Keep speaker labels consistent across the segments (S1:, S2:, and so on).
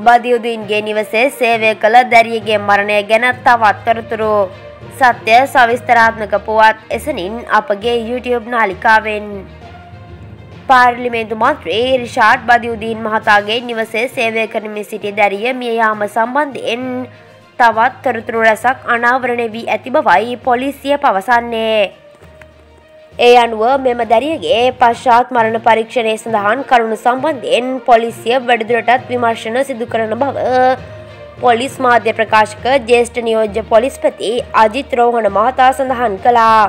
S1: බදියුදීන්ගේ නිවසේ සේවය කළ දැරියගේ මරණය ගැන තවත් තොරතුරු සත්‍ය සවිස්තරාත්මක පුවත් එසනින් අපගේ YouTube නාලිකාවෙන් පාර්ලිමේන්තු මන්ත්‍රී රිෂාඩ් බදියුදීන් මහතාගේ නිවසේ සේවය කරමින් සිටි දැරිය මිය යාම සම්බන්ධයෙන් තවත් තොරතුරු රැසක් අනාවරණය වී ඇති බවයි පොලිසිය පවසන්නේ. ඒ අනුව මෙම දැරියගේ පශ්චාත් මරණ පරීක්ෂණය සඳහන් කරුණු සම්බන්ධයෙන් පොලිසිය වැඩිදුරටත් විමර්ශන සිදු කරන බව පොලිස් මාධ්‍ය ප්‍රකාශක ජ්‍යෙෂ්ඨ නියෝජ්‍ය පොලිස්පති අජිත් රෝහණ මහතා සඳහන් කළා.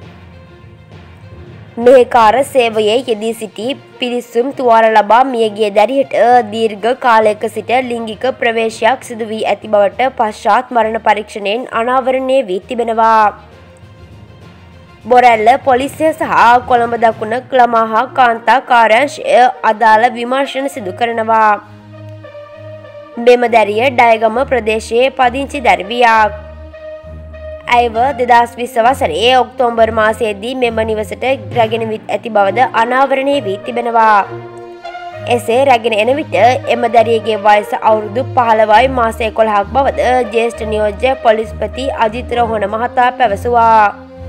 S1: මෙහෙකාර සේවයේ යෙදී සිටි පිරිසුම් තුවාල ලබා මියගිය දැරියට දීර්ඝ කාලයක සිට ලිංගික ප්‍රවේශයක් සිදු වී ඇති බවට පශ්චාත් මරණ පරීක්ෂණයෙන් අනාවරණය වී තිබෙනවා. බොරැල්ල පොලිසිය සහ කොළඹ දකුණ ළමහා කාන්තා කාර්යාංශය අදාළ විමර්ශන සිදු කරනවා. මෙම දැරිය ඩයගම ප්‍රදේශයේ පදිංචි දැරිවියක්. ඇයව 2020 වසරේ ඔක්තෝබර් මාසයේදී මෙම නිවසට රැගෙන ඇති බවද අනාවරණය වී තිබෙනවා. එසේ රැගෙන එන විට එම දැරියගේ වයස අවුරුදු 15යි මාස 11ක් බවද ජ්‍යෙෂ්ඨ නියෝජ්‍ය පොලිස්පති අජිත් රෝහණ මහතා පැවසුවා.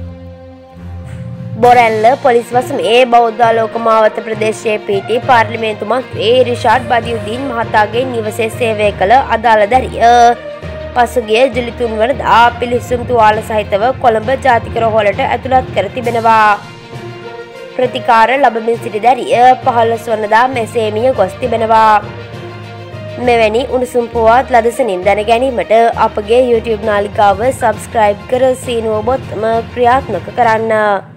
S1: බොරැල්ල පොලිස් වසමේ බෞද්ධාලෝක මාවත ප්‍රදේශයේ පිහිටි පාර්ලිමේන්තු මන්ත්‍රී රිෂාඩ් බදියුදීන් මහතාගේ නිවසේ සේවය කළ අදාළ දැරිය පසුගිය ජුලි 3 වනදා පිළිසුම් තුවාල සහිතව කොළඹ ජාතික රෝහලට ඇතුළත් කර තිබෙනවා. ප්‍රතිකාර ලබමින් සිටි දැරිය 15 වනදා මෙසේ මිය ගොස් තිබෙනවා. මෙවැනි උණුසුම් පුවත් ලදසනින් දැන ගැනීමට අපගේ YouTube නාලිකාව සබ්ස්ක්‍රයිබ් කර සීනුව බොත්තම ක්‍රියාත්මක කරන්න.